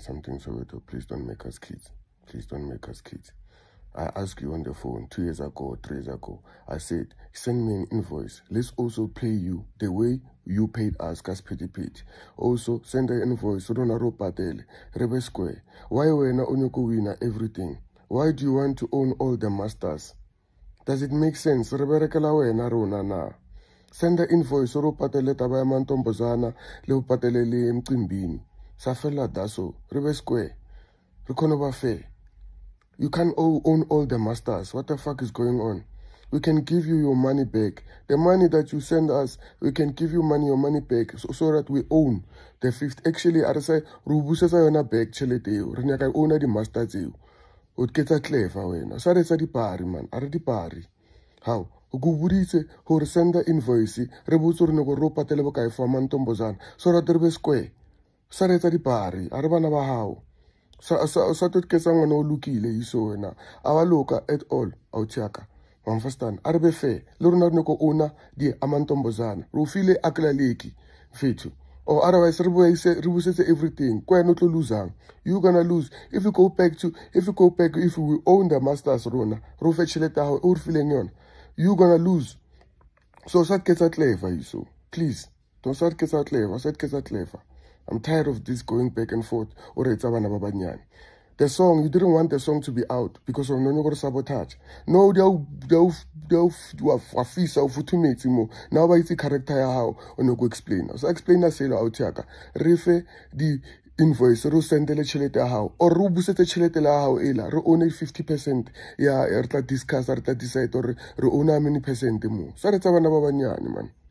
something, Soweto. Please don't make us kids. Please don't make us kids. I asked you on the phone 2 years ago, 3 years ago. I said, send me an invoice. Let's also pay you the way you paid us, Petty paid. Also, send an invoice. So don't patele. Rebe square. Why we na onyoko winner everything? Why do you want to own all the masters? Does it make sense? Rebe rekala we na rona na. Send the invoice. Oro patele tabaya mantombozana. Le patele le mkimbini. Safela daso. Rebe square. Rekonoba fair. You can't own all the masters. What the fuck is going on? We can give you your money back. The money that you send us, we can give you your money back so that we own the fifth. Actually, I say, Rubusa yona back cheleteo. Renyaka own the masters you. Would get a clever wena. Sorry, di pari man. Are di pari. How? Uguburise who send the invoice. Rebusur no ropa telebokai for mantombozan. So that there be square. Sorry, di pari. Arabana how? Sa tot kesa ngwana o lokile iso wena awa loka at all awuthiyaka understand arbe fair le rona re ko ona di amantombozana ro file aklaleki fethu or otherwise re busetse everything kwena o tlo losang you gonna lose if we own the masters rona ro fe tšhelete ya o re fileng yona you gonna lose so sa ketsa clever iso please don't start ketsa clever. I'm tired of this going back and forth. The song, you didn't want the song to be out because of no sabotage. No, they'll fisa or futumate mo. Now I see character how on you go explain. So explain that say out yaka. Refe the invoice ro sendele chelete how or ro busete chelete la how ela ro own 50%. Yeah, erta discuss erta decide or ro own how many percent mo. So that's bana ba banyane man.